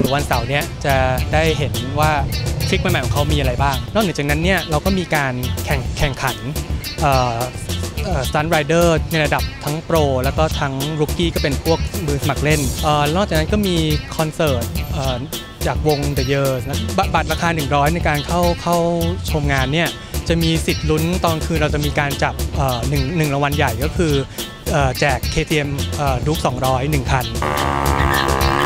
รือวันเสาร์เนี้ยจะได้เห็นว่าทริคใหม่ๆของเขามีอะไรบ้างนอกจากนั้นเนี่ยเราก็มีการแข่งขันสตันท์ไรเดอร์ในระดับทั้งโปรแล้วก็ทั้งรูกี้ก็เป็นพวกมือสมัครเล่นนอกจากนั้นก็มีคอนเสิร์ตจากวง The Years นะบัตรราคา100ในการเข้าชมงานเนี่ยจะมีสิทธิ์ลุ้นตอนคืนเราจะมีการจับหนึ่งรางวัลใหญ่ก็คือแจก KTM ดู๊ก200 1 คัน